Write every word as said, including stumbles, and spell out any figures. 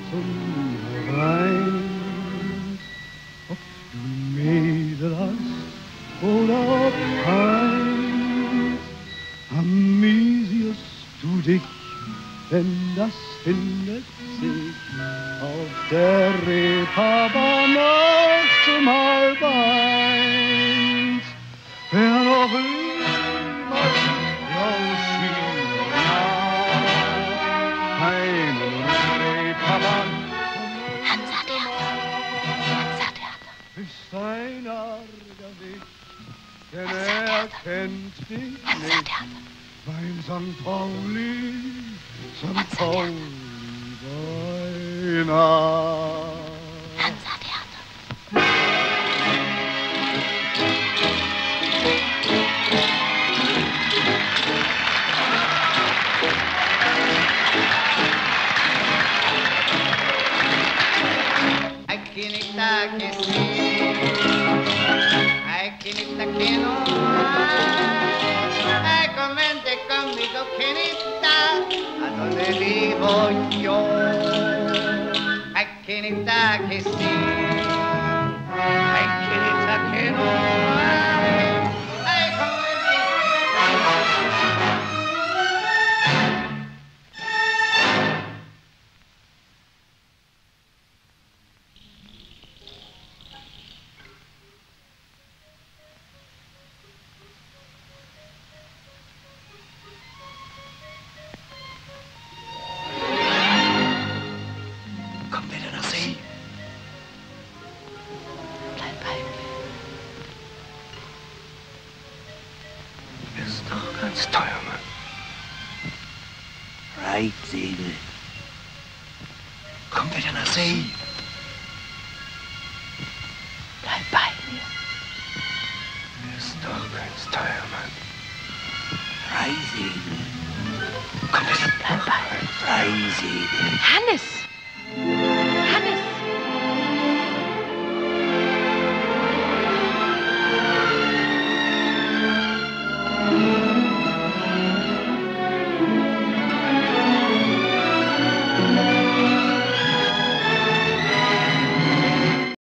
Herzen herein. Ob du Mädel hast oder ob keins, amüsierst du dich, denn das findet sich auf der Reeperbahn nachts um halb eins. Wer noch niemals einen Reeperbahn Hansa-Theater. Hansa-Theater. ist ein arger Weg, denn er kennt dich nicht. Weil Sankt Pauli, Sankt Pauli Weihnacht. Hansa-Theater. Hay quinita que sí, hay quinita que no. Ay, comente conmigo, quinita, a donde vivo yo. Hay quinita que sí, hay quinita que no. Ay, comente. Kommt wieder nach See. Bleib bei mir. Ist doch ganz teuer, Mann. Reitsegel. Kommt wieder nach See. Bleib bei mir. Ist doch ganz teuer, Mann. Reisegel. Kommt wieder. Bleib bei mir. Reisegel. Hannes!